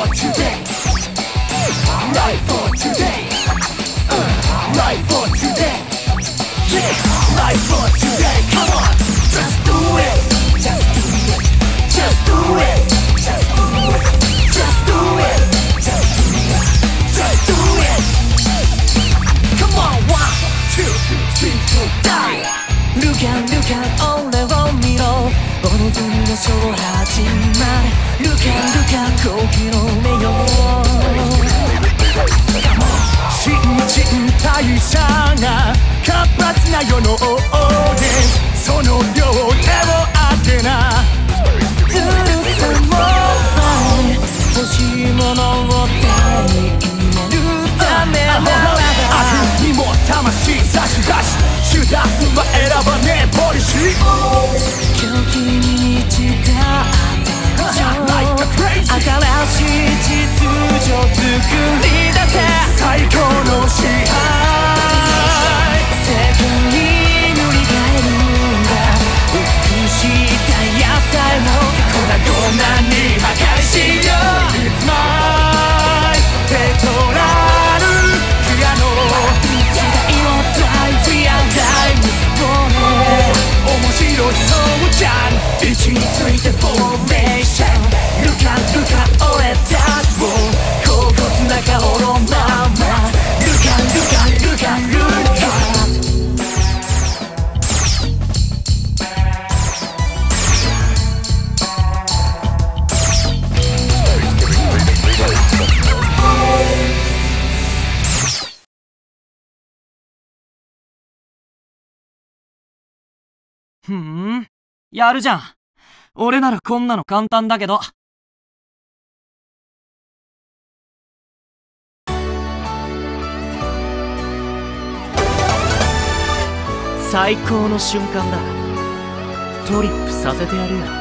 today. Life for today. Life for today. Yeah, life for today. Come on, just do it. Just do it. Just do it. Just do it. Just do it. Just do it. Just do it. Come on, 1, 2, 3, 4, die. Look at, look at, 俺を見ろ。お望みのショー始まる。Look at, look at、こう広めよう。新陳代謝が活発な世のオーディエンス。その両手を当てな。ずるさもない欲しいものを手に入れるためならば悪にも魂差し出し手段は選ばねえポリシー。狂気に満ちた新しい秩序作り出せ。最高の支配世界に塗り替えるんだ。美しいダイヤさえも粉々に破壊しよう。 It's my ペトラルピアノ時代をドライブやライブ面白そうじゃん。位置についてフォーメーション。ルカルカ俺たちを甲骨な顔のまま。ルカルカルカルカ。 ふん、やるじゃん。俺ならこんなの簡単だけど。最高の瞬間だ。トリップさせてやるよ。